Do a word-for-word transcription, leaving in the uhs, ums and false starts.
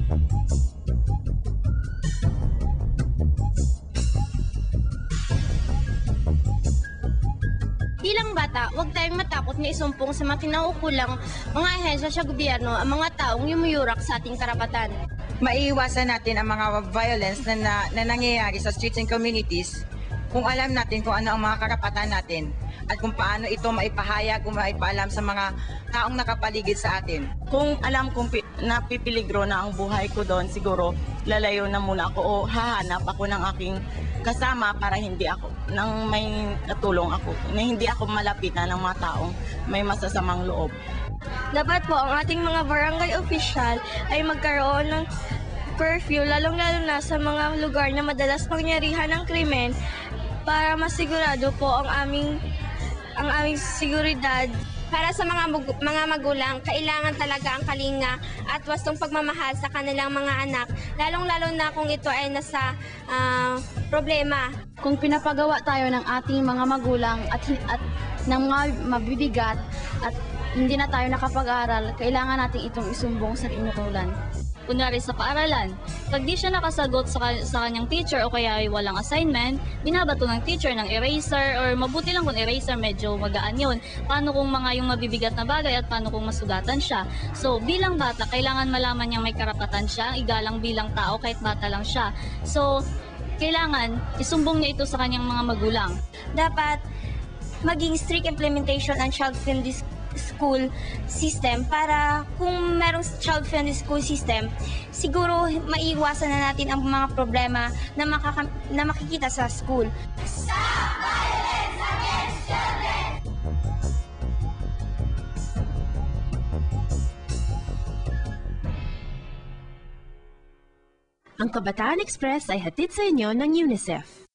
Bilang bata, huwag tayong matakot na isumpong sa mga kinaukulang mga ahensya sa gobyerno ang mga taong yumuyurak sa ating karapatan. Maiiwasan natin ang mga violence na, na, na nangyayari sa streets and communities kung alam natin kung ano ang mga karapatan natin at kung paano ito maipahayag o maipaalam sa mga taong nakapaligid sa atin. Kung alam kong pi- napipiligro na ang buhay ko doon, siguro lalayo na muna ako o hahanap ako ng aking kasama para hindi ako, nang may natulong ako, na hindi ako malapitan ng mga taong may masasamang loob. Dapat po ang ating mga barangay official ay magkaroon ng curfew, lalong-lalo na sa mga lugar na madalas pangyarihan ng krimen para masigurado po ang aming ang aming seguridad. Para sa mga mag- mga magulang, kailangan talaga ang kalinga at wastong pagmamahal sa kanilang mga anak, lalong-lalo na kung ito ay nasa uh, problema. Kung pinapagawa tayo ng ating mga magulang at, at ng mga mabibigat at hindi na tayo nakapag-aral, kailangan natin itong isumbong sa tinutulan. Kunwari sa paaralan, pag di siya nakasagot sa, sa kanyang teacher o kaya ay walang assignment, binabato ng teacher ng eraser or mabuti lang kung eraser medyo magaan yun. Paano kung mga yung mabibigat na bagay at paano kung masugatan siya? So bilang bata, kailangan malaman niyang may karapatan siya, igalang bilang tao kahit bata lang siya. So kailangan isumbong niya ito sa kanyang mga magulang. Dapat maging strict implementation ang child-friendly school system para kung merong child-friendly school system, siguro maiiwasan na natin ang mga problema na, makaka- na makikita sa school. Stop violence against children! Ang Kabataan Express ay hatid sa inyo ng UNICEF.